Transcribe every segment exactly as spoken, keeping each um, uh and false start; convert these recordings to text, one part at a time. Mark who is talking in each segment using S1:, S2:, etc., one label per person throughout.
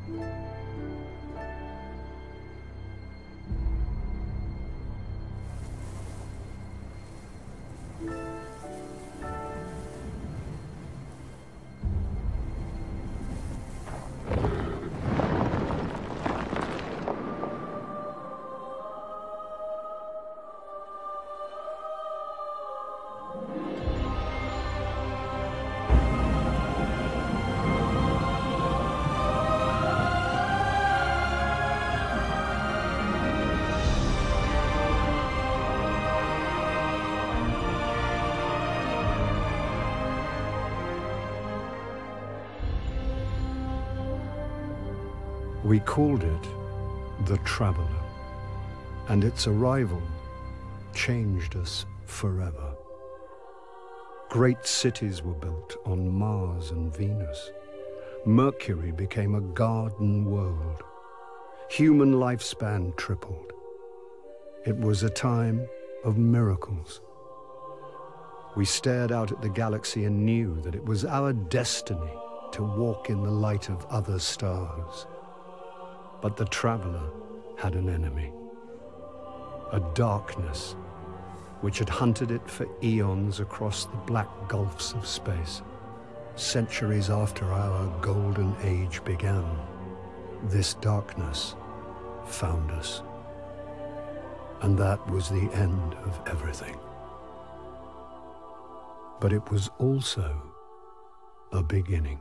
S1: We called it the Traveler, and its arrival changed us forever. Great cities were built on Mars and Venus. Mercury became a garden world. Human lifespan tripled. It was a time of miracles. We stared out at the galaxy and knew that it was our destiny to walk in the light of other stars. But the Traveler had an enemy, a darkness which had hunted it for eons across the black gulfs of space. Centuries after our golden age began, this darkness found us. And that was the end of everything. But it was also a beginning.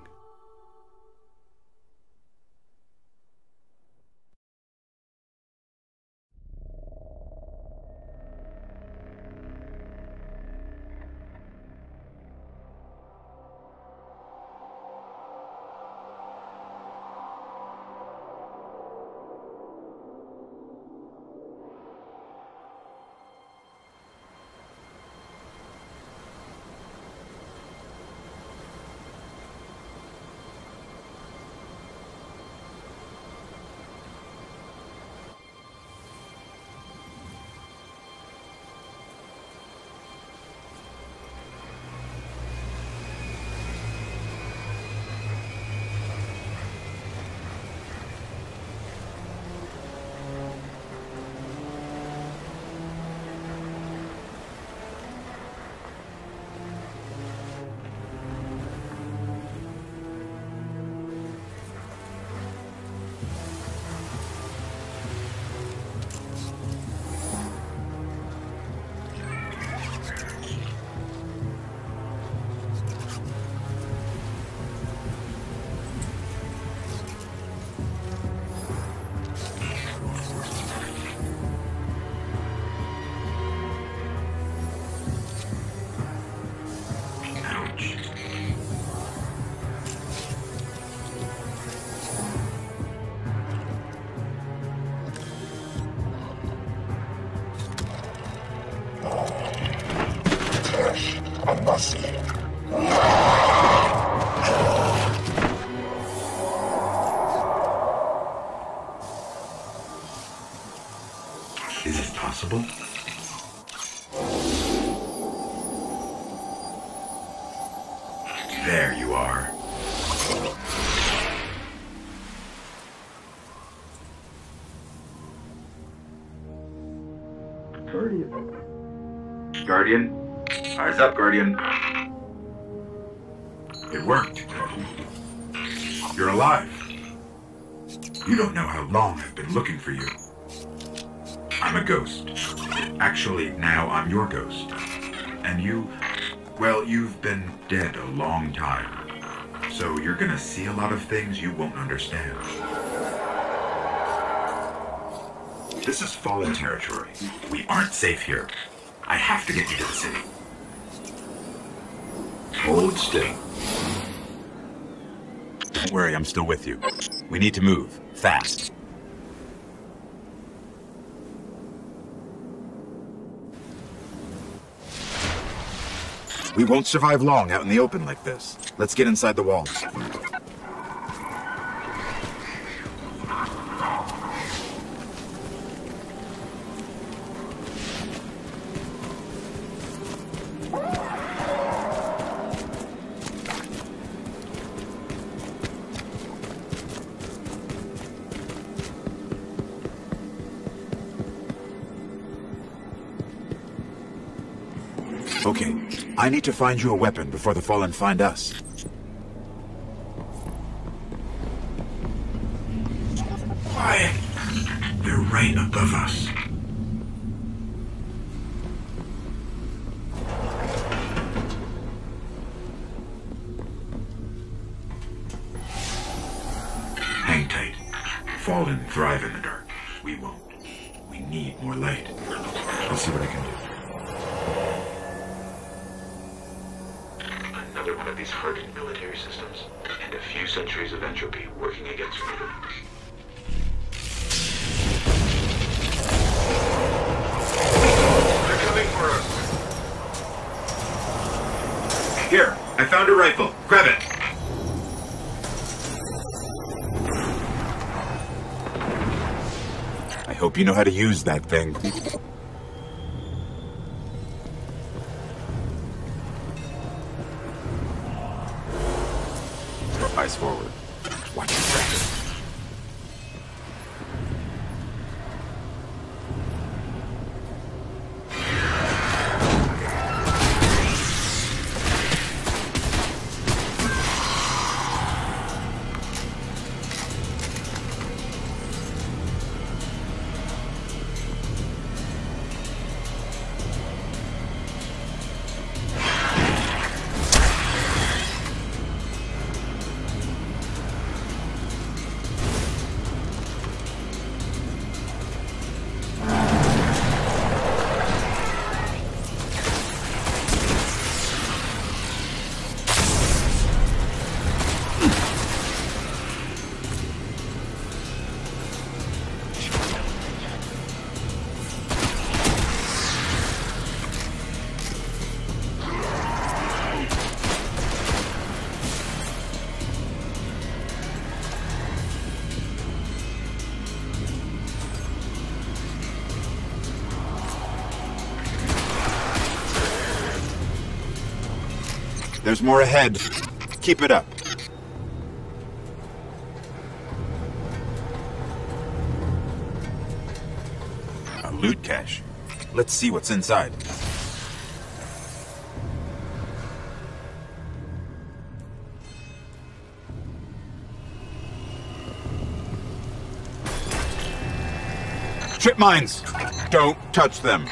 S2: Is it possible? There you are.
S3: Guardian.
S2: Guardian? Eyes up, Guardian. It worked. You're alive. You don't know how long I've been looking for you. I'm a ghost. Actually, now I'm your ghost. And you, well, you've been dead a long time. So you're gonna see a lot of things you won't understand. This is Fallen territory. We aren't safe here. I have to get you to the city. Hold still. Don't worry, I'm still with you. We need to move, fast. We won't survive long out in the open like this. Let's get inside the walls. Okay, I need to find you a weapon before the Fallen find us. Quiet! They're right above us. Hang tight. Fallen thrive in the dark. We won't. We need more light. I'll see what I can do.
S3: Another one of these hardened military systems, and a few centuries of entropy working against freedom. They're coming for us.
S2: Here, I found a rifle. Grab it. I hope you know how to use that thing. Eyes forward. Watch your back. There's more ahead. Keep it up. A loot cache. Let's see what's inside. Trip mines! Don't touch them.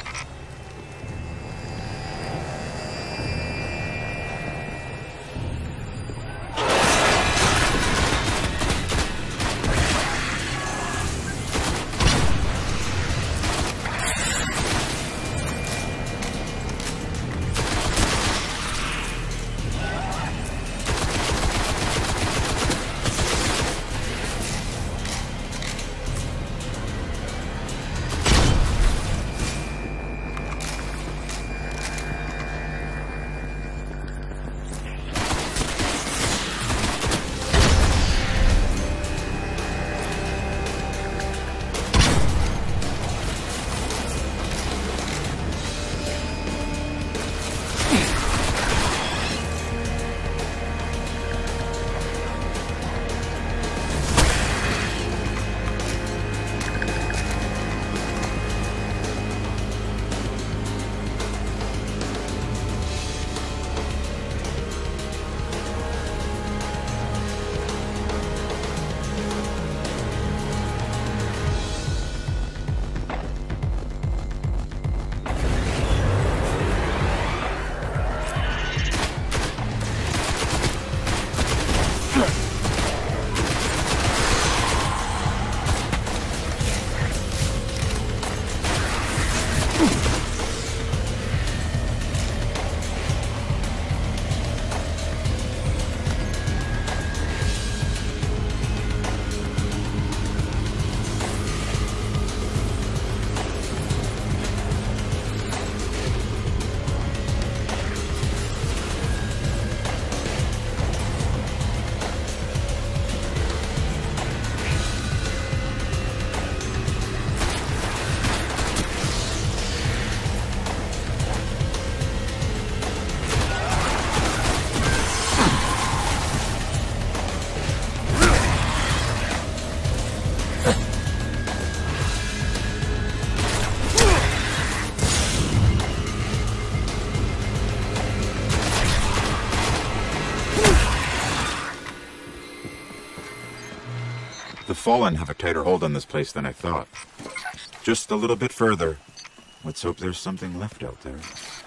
S2: The Fallen have a tighter hold on this place than I thought. Just a little bit further. Let's hope there's something left out there.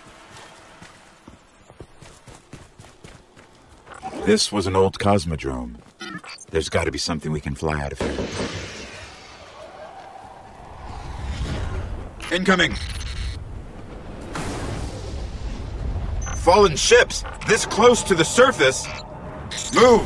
S2: This was an old cosmodrome. There's got to be something we can fly out of here. Incoming! Fallen ships! This close to the surface! Move!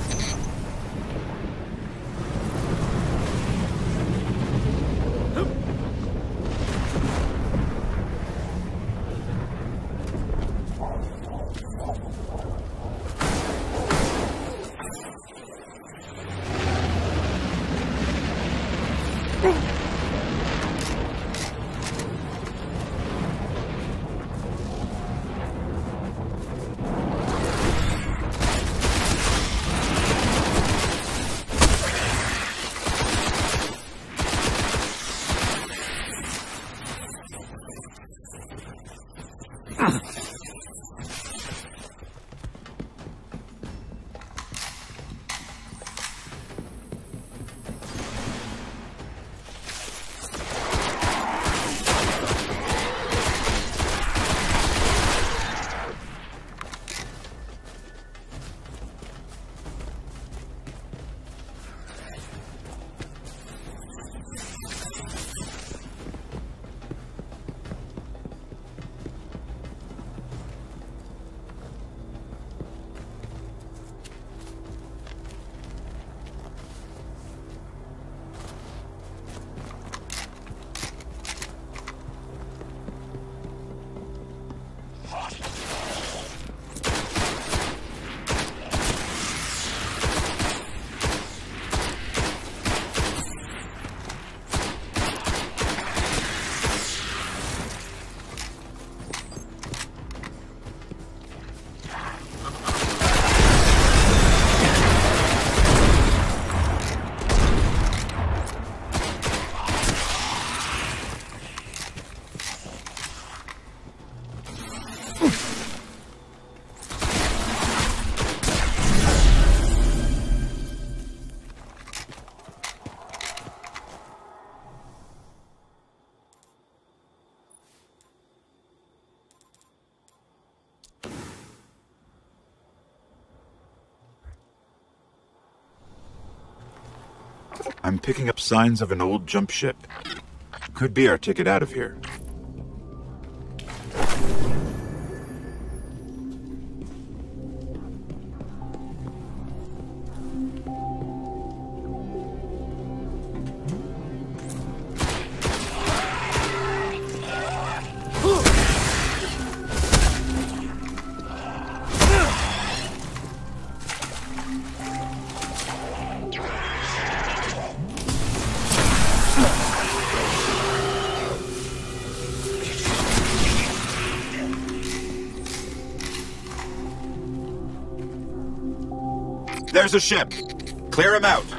S2: I'm picking up signs of an old jump ship. Could be our ticket out of here. There's a ship. Clear him out.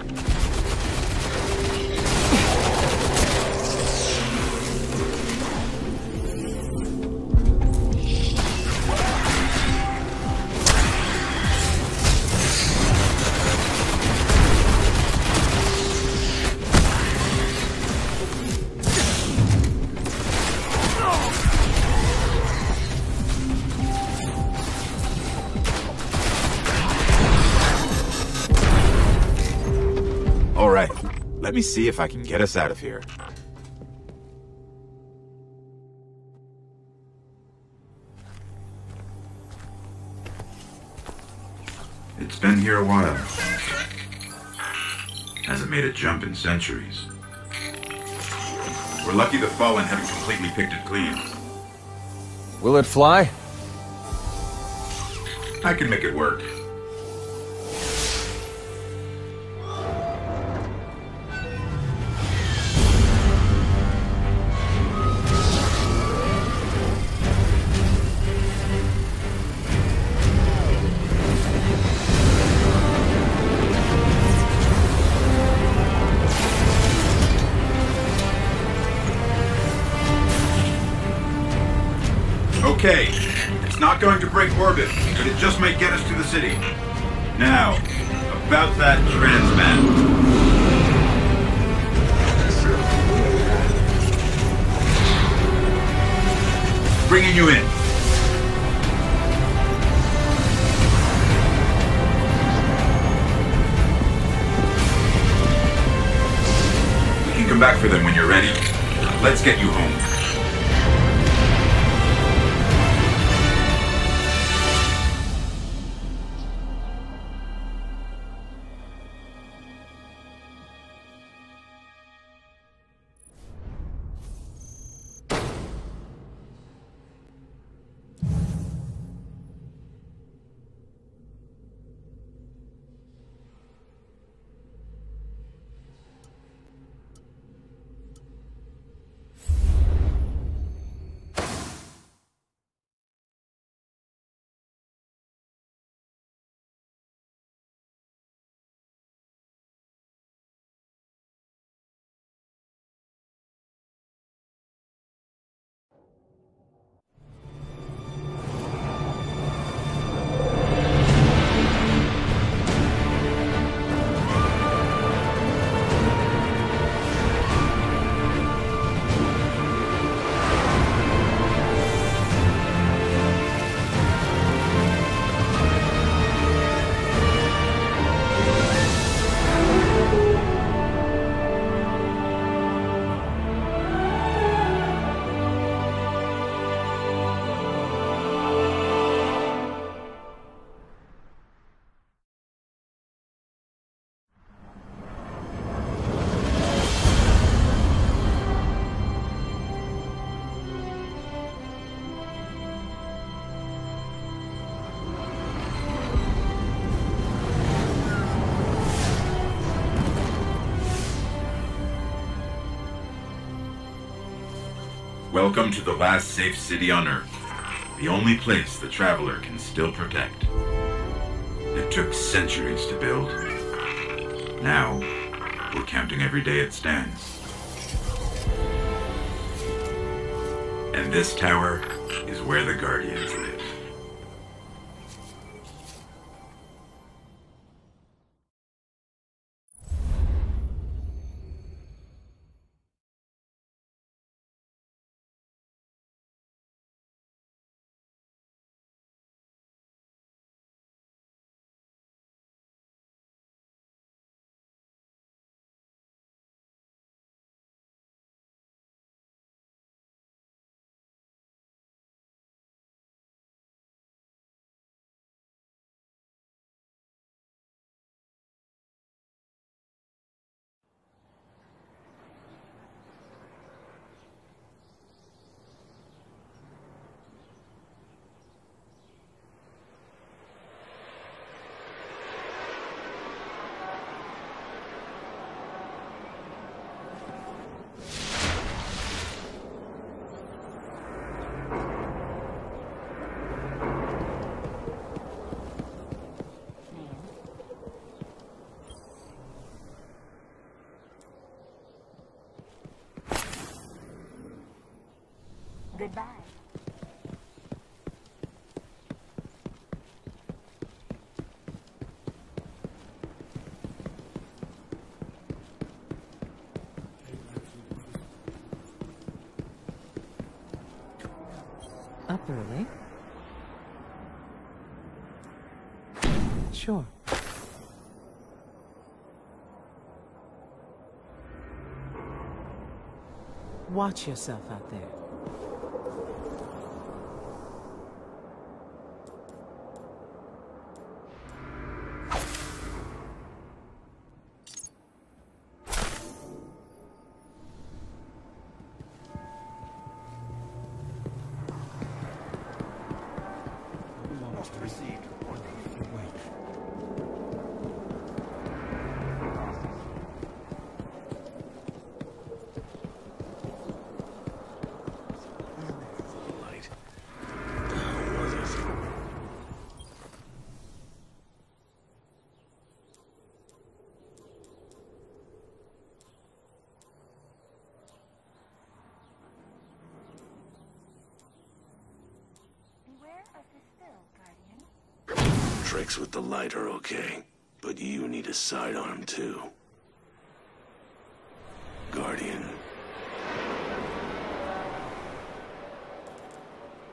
S2: Let me see if I can get us out of here. It's been here a while. Hasn't made a jump in centuries. We're lucky the Fallen haven't completely picked it clean.
S4: Will it fly?
S2: I can make it work. Okay, it's not going to break orbit, but it just might get us to the city. Now, about that transmat. bringing you in. We can come back for them when you're ready. Let's get you home. Welcome to the last safe city on Earth. The only place the Traveler can still protect. It took centuries to build. Now, we're counting every day it stands. And this tower is where the Guardians live.
S5: Goodbye.
S6: Up early? Sure. Watch yourself out there.
S1: Received. Wait.
S7: Light. What the hell was it?
S5: Beware of the spill, Guardian.
S7: Tricks with the light are okay, but you need a sidearm too. Guardian.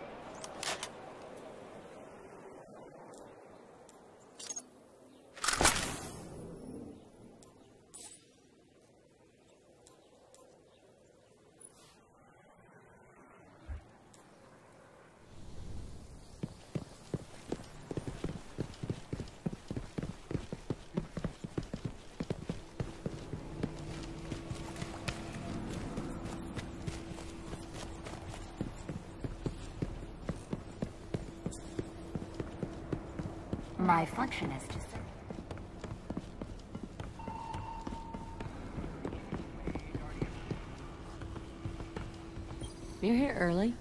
S5: My function is to serve.
S8: You're here early.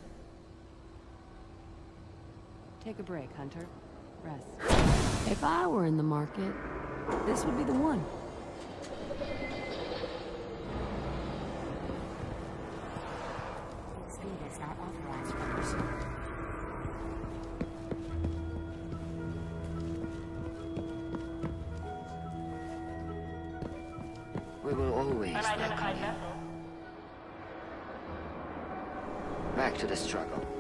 S8: Take a break, Hunter. Rest. If I were in the market, this would be the one.
S5: Speed is not authorized for pursuit.
S9: We will always
S5: Unidentified
S9: welcome you.
S5: vessel.
S9: Back to the struggle.